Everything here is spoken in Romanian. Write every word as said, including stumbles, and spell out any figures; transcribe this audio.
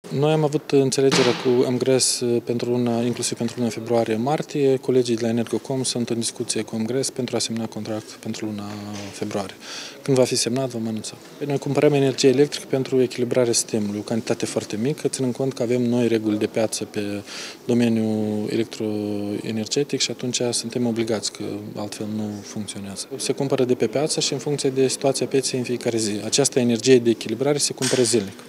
Noi am avut înțelegerea cu AmGres pentru luna, inclusiv pentru luna februarie-martie. Colegii de la Energocom sunt în discuție cu AmGres pentru a semna contract pentru luna februarie. Când va fi semnat, vom anunța. Noi cumpărăm energie electrică pentru echilibrarea sistemului, o cantitate foarte mică, ținând cont că avem noi reguli de piață pe domeniul electroenergetic și atunci suntem obligați, că altfel nu funcționează. Se cumpără de pe piață și în funcție de situația pieței în fiecare zi. Această energie de echilibrare se cumpără zilnic.